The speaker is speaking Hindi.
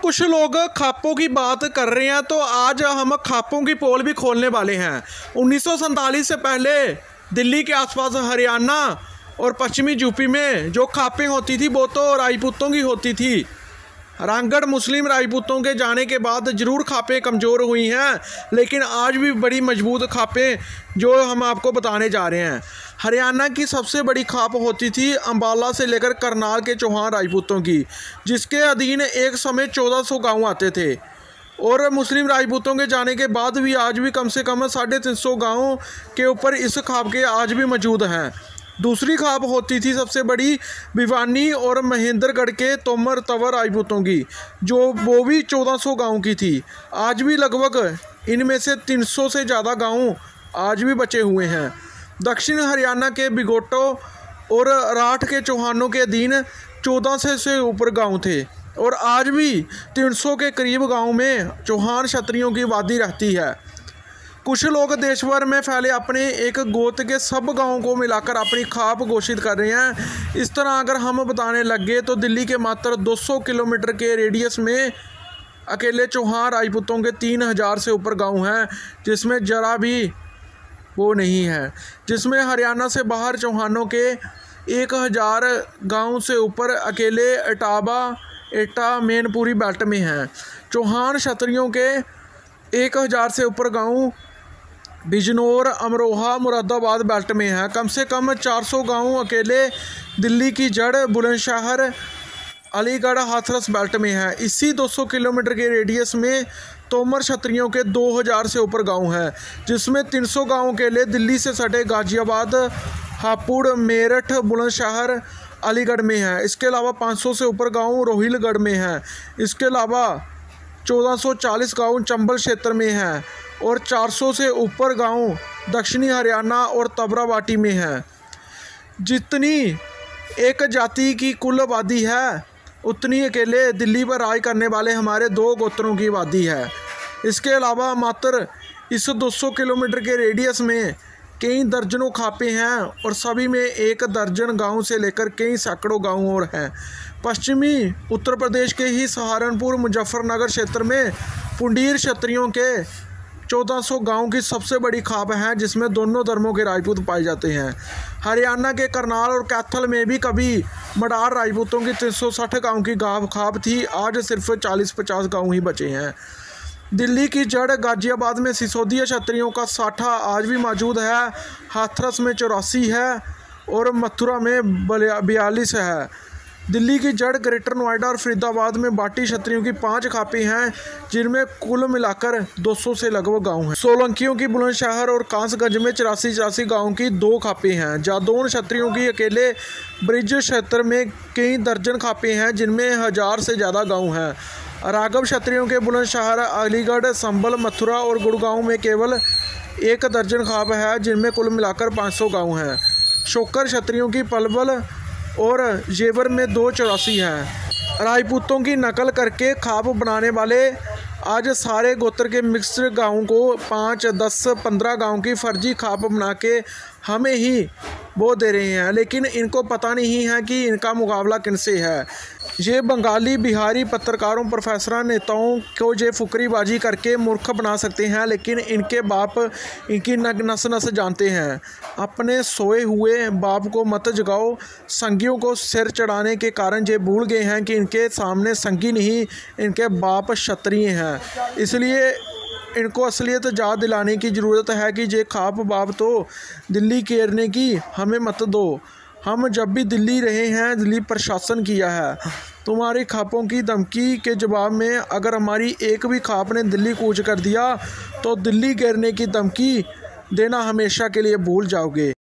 कुछ लोग खापों की बात कर रहे हैं तो आज हम खापों की पोल भी खोलने वाले हैं। 1947 से पहले दिल्ली के आसपास हरियाणा और पश्चिमी यूपी में जो खापें होती थी वो तो राजपूतों की होती थी। रामगढ़ मुस्लिम राजपूतों के जाने के बाद ज़रूर खापें कमज़ोर हुई हैं, लेकिन आज भी बड़ी मजबूत खापें जो हम आपको बताने जा रहे हैं। हरियाणा की सबसे बड़ी खाप होती थी अंबाला से लेकर करनाल के चौहान राजपूतों की, जिसके अधीन एक समय 1400 गांव आते थे। और मुस्लिम राजपूतों के जाने के बाद भी आज भी कम से कम 350 गाँव के ऊपर इस खाप के आज भी मौजूद हैं। दूसरी खाप होती थी सबसे बड़ी भिवानी और महेंद्रगढ़ के तोमर तंवर राजपूतों की, जो वो भी 1400 गांव की थी। आज भी लगभग इनमें से 300 से ज़्यादा गांव आज भी बचे हुए हैं। दक्षिण हरियाणा के बिगोटो और राठ के चौहानों के अधीन 1400 से ऊपर गांव थे और आज भी 300 के करीब गांव में चौहान क्षत्रियों की आबादी रहती है। कुछ लोग देश भर में फैले अपने एक गोत के सब गांवों को मिलाकर अपनी खाप घोषित कर रहे हैं। इस तरह अगर हम बताने लगे तो दिल्ली के मात्र 200 किलोमीटर के रेडियस में अकेले चौहान राजपूतों के 3000 से ऊपर गांव हैं, जिसमें जरा भी वो नहीं है। जिसमें हरियाणा से बाहर चौहानों के 1000 गांव से ऊपर अकेले एटा मैनपुरी बेल्ट में हैं। चौहान क्षत्रियों के 1000 से ऊपर गांव बिजनौर, अमरोहा, मुरादाबाद बेल्ट में है। कम से कम 400 गांव अकेले दिल्ली की जड़, बुलंदशहर, अलीगढ़, हाथरस बेल्ट में है। इसी 200 किलोमीटर के रेडियस में तोमर क्षत्रियों के 2000 से ऊपर गांव हैं, जिसमें 300 गांव अकेले दिल्ली से सटे गाजियाबाद, हापुड़, मेरठ, बुलंदशहर, अलीगढ़ में है। इसके अलावा 500 से ऊपर गांव रोहिलगढ़ में है। इसके अलावा 1440 गांव चंबल क्षेत्र में हैं और 400 से ऊपर गांव दक्षिणी हरियाणा और तबराबाटी में हैं। जितनी एक जाति की कुल आबादी है उतनी अकेले दिल्ली पर राज करने वाले हमारे 2 गोत्रों की आबादी है। इसके अलावा मात्र इस 200 किलोमीटर के रेडियस में कई दर्जनों खापें हैं और सभी में 1 दर्जन गांव से लेकर कई सैकड़ों गांव और हैं। पश्चिमी उत्तर प्रदेश के ही सहारनपुर, मुजफ्फरनगर क्षेत्र में पुंडीर क्षत्रियों के 1400 गांव की सबसे बड़ी खाप है, जिसमें दोनों धर्मों के राजपूत पाए जाते हैं। हरियाणा के करनाल और कैथल में भी कभी मडार राजपूतों की 360 गांव की खाप थी। आज सिर्फ 40-50 गांव ही बचे हैं। दिल्ली की जड़ गाजियाबाद में सिसोदिया क्षत्रियों का 60 आज भी मौजूद है। हाथरस में 84 है और मथुरा में 42 है। दिल्ली की जड़ ग्रेटर नोएडा और फरीदाबाद में बाटी क्षत्रियों की 5 खापें हैं, जिनमें कुल मिलाकर 200 से लगभग गांव हैं। सोलंकियों की बुलंदशहर और कांसगंज में 84 गांव की 2 खापें हैं। जादौन क्षत्रियों की अकेले ब्रिज क्षेत्र में कई दर्जन खापें हैं, जिनमें 1000 से ज़्यादा गांव हैं। राघव क्षत्रियों के बुलंदशहर, अलीगढ़, संभल, मथुरा और गुड़गांव में केवल 1 दर्जन खाप है, जिनमें कुल मिलाकर 500 गांव हैं। शोकर क्षत्रियों की पलवल और जेवर में 284 हैं। राजपूतों की नकल करके खाप बनाने वाले आज सारे गोत्र के मिक्स्ड गांवों को 5, 10, 15 गांव की फर्जी खाप बना के हमें ही वो दे रहे हैं, लेकिन इनको पता नहीं है कि इनका मुकाबला किनसे है। ये बंगाली, बिहारी पत्रकारों, प्रोफेसरों, नेताओं को ये फुकरीबाजी करके मूर्ख बना सकते हैं, लेकिन इनके बाप इनकी नस नस जानते हैं। अपने सोए हुए बाप को मत जगाओ। संगियों को सिर चढ़ाने के कारण ये भूल गए हैं कि इनके सामने संगी नहीं, इनके बाप क्षत्रिय हैं। इसलिए इनको असलियत याद दिलाने की ज़रूरत है कि ये खाप बाप तो दिल्ली घेरने की हमें मत दो। हम जब भी दिल्ली रहे हैं, दिल्ली प्रशासन किया है। तुम्हारी खापों की धमकी के जवाब में अगर हमारी एक भी खाप ने दिल्ली कूच कर दिया तो दिल्ली घेरने की धमकी देना हमेशा के लिए भूल जाओगे।